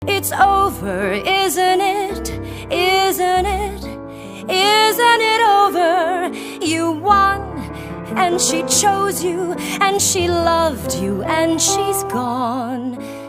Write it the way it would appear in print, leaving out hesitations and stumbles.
It's over, isn't it? Isn't it? Isn't it over? You won, and she chose you, and she loved you, and she's gone.